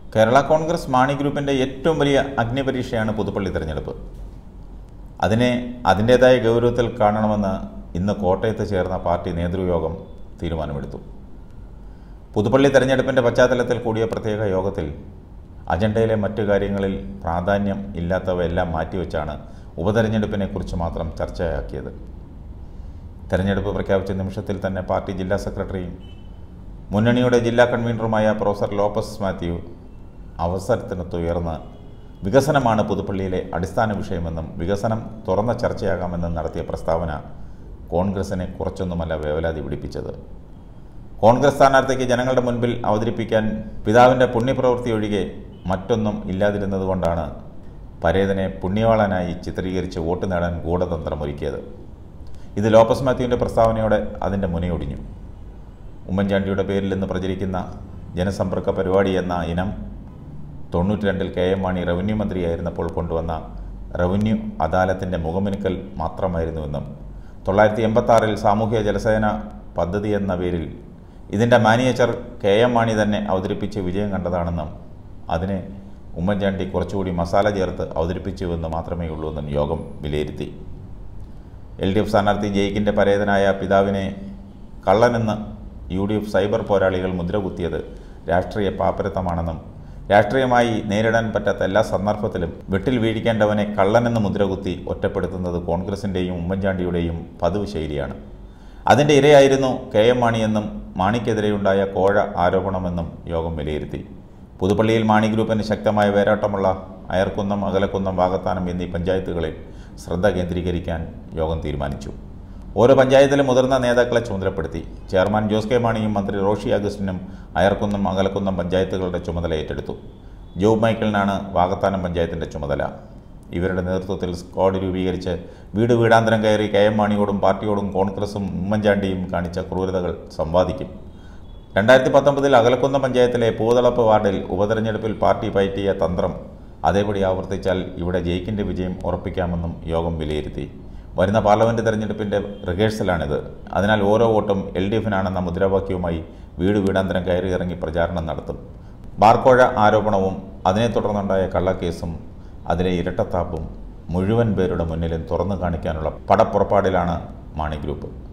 കേരള കോൺഗ്രസ് മാണി ഗ്രൂപ്പിൻ്റെ ഏറ്റവും വലിയ അഗ്നിപരീക്ഷയാണ് പുതുപ്പള്ളി തെരഞ്ഞെടുപ്പ്. അതിനെ അതിൻ്റേതായ ഗൗരവത്തിൽ കാണണമെന്ന് ഇന്ന് കോട്ടയത്ത് ചേർന്ന പാർട്ടി നേതൃയോഗം തീരുമാനമെടുത്തു. പുതുപ്പള്ളി തെരഞ്ഞെടുപ്പിൻ്റെ പശ്ചാത്തലത്തിൽ കൂടിയ പ്രത്യേക യോഗത്തിൽ അജണ്ടയിലെ മറ്റു കാര്യങ്ങളിൽ പ്രാധാന്യം ഇല്ലാത്തവയെല്ലാം മാറ്റിവെച്ചാണ് ഉപതെരഞ്ഞെടുപ്പിനെക്കുറിച്ച് മാത്രം ചർച്ചയാക്കിയത്. തെരഞ്ഞെടുപ്പ് പ്രഖ്യാപിച്ച നിമിഷത്തിൽ തന്നെ പാർട്ടി ജില്ലാ സെക്രട്ടറിയും മുന്നണിയുടെ ജില്ലാ കൺവീനറുമായ പ്രൊഫസർ ലോപ്പസ് മാത്യു അവസരത്തിനൊത്തുയർന്ന് വികസനമാണ് പുതുപ്പള്ളിയിലെ അടിസ്ഥാന വിഷയമെന്നും വികസനം തുറന്ന ചർച്ചയാകാമെന്നും നടത്തിയ പ്രസ്താവന കോൺഗ്രസിനെ കുറച്ചൊന്നുമല്ല വേവലാതി പിടിപ്പിച്ചത്. കോൺഗ്രസ് സ്ഥാനാർത്ഥിക്ക് ജനങ്ങളുടെ മുൻപിൽ അവതരിപ്പിക്കാൻ പിതാവിൻ്റെ പുണ്യപ്രവൃത്തി ഒഴികെ മറ്റൊന്നും ഇല്ലാതിരുന്നതുകൊണ്ടാണ് പരേതനെ പുണ്യവാളനായി ചിത്രീകരിച്ച് വോട്ട് നേടാൻ ഗൂഢതന്ത്രമൊരുക്കിയത്. ഇത് ലോപ്പസ് മാത്യുവിൻ്റെ പ്രസ്താവനയോടെ അതിൻ്റെ മുനയൊടിഞ്ഞു. ഉമ്മൻചാണ്ടിയുടെ പേരിൽ നിന്ന് പ്രചരിക്കുന്ന ജനസമ്പർക്ക പരിപാടി എന്ന ഇനം 92-ൽ KM മാണി റവന്യൂ മന്ത്രിയായിരുന്നപ്പോൾ കൊണ്ടുവന്ന റവന്യൂ അദാലത്തിൻ്റെ മുഖമിനുക്കൽ മാത്രമായിരുന്നുവെന്നും 1986-ൽ സാമൂഹ്യ ജലസേന പദ്ധതി എന്ന പേരിൽ ഇതിൻ്റെ മാനിയേച്ചർ KM മാണി തന്നെ അവതരിപ്പിച്ച് വിജയം കണ്ടതാണെന്നും അതിനെ ഉമ്മൻചാണ്ടി കുറച്ചുകൂടി മസാല ചേർത്ത് അവതരിപ്പിച്ചുവെന്ന് മാത്രമേ ഉള്ളൂ എന്നും യോഗം വിലയിരുത്തി. LDF സ്ഥാനാർത്ഥി ജയിക്കിൻ്റെ പരേതനായ പിതാവിനെ കള്ളനെന്ന് UDF സൈബർ പോരാളികൾ മുദ്രകുത്തിയത് രാഷ്ട്രീയ പാപ്പരത്തമാണെന്നും രാഷ്ട്രീയമായി നേരിടാൻ പറ്റാത്ത എല്ലാ സന്ദർഭത്തിലും വെട്ടിൽ വീഴിക്കേണ്ടവനെ കള്ളനെന്ന് മുദ്രകുത്തി ഒറ്റപ്പെടുത്തുന്നത് കോൺഗ്രസിൻ്റെയും ഉമ്മൻചാണ്ടിയുടെയും പതിവ് ശൈലിയാണ്. അതിൻ്റെ ഇരയായിരുന്നു KM മാണിയെന്നും മാണിക്കെതിരെയുണ്ടായ കോഴ ആരോപണമെന്നും യോഗം വിലയിരുത്തി. പുതുപ്പള്ളിയിൽ മാണി ഗ്രൂപ്പിന് ശക്തമായ വേരോട്ടമുള്ള അയർക്കുന്നം, അകലക്കുന്നം, വാകത്താനം എന്നീ പഞ്ചായത്തുകളിൽ ശ്രദ്ധ കേന്ദ്രീകരിക്കാൻ യോഗം തീരുമാനിച്ചു. ഓരോ പഞ്ചായത്തിലും മുതിർന്ന നേതാക്കളെ ചുമതലപ്പെടുത്തി. ചെയർമാൻ ജോസ് കെ മാണിയും മന്ത്രി റോഷി അഗസ്റ്റിനും അയർക്കുന്നം, അകലക്കുന്നം പഞ്ചായത്തുകളുടെ ചുമതല ഏറ്റെടുത്തു. ജോബ് മൈക്കിളിനാണ് വാകത്താനം പഞ്ചായത്തിൻ്റെ ചുമതല. ഇവരുടെ നേതൃത്വത്തിൽ സ്ക്വാഡ് രൂപീകരിച്ച് വീട് വീടാന്തരം കയറി KM മാണിയോടും പാർട്ടിയോടും കോൺഗ്രസും ഉമ്മൻചാണ്ടിയും കാണിച്ച ക്രൂരതകൾ സംവാദിക്കും. 2019-ൽ അകലക്കുന്നം പഞ്ചായത്തിലെ പൂതളപ്പ് വാർഡിൽ ഉപതെരഞ്ഞെടുപ്പിൽ പാർട്ടി പയറ്റിയ തന്ത്രം അതേപടി ആവർത്തിച്ചാൽ ഇവിടെ ജയിക്കിൻ്റെ വിജയം ഉറപ്പിക്കാമെന്നും യോഗം വിലയിരുത്തി. വരുന്ന പാർലമെൻറ്റ് തെരഞ്ഞെടുപ്പിൻ്റെ റിഹേഴ്സലാണിത്. അതിനാൽ ഓരോ വോട്ടും LDFനാണെന്ന മുദ്രാവാക്യവുമായി വീട് വീടാന്തരം കയറി ഇറങ്ങി പ്രചാരണം നടത്തും. ബാർക്കോഴ ആരോപണവും അതിനെ തുടർന്നുണ്ടായ കള്ളക്കേസും അതിലെ ഇരട്ടത്താപ്പും മുഴുവൻ പേരുടെ മുന്നിലും തുറന്നു കാണിക്കാനുള്ള പടപ്പുറപ്പാടിലാണ് മാണി ഗ്രൂപ്പ്.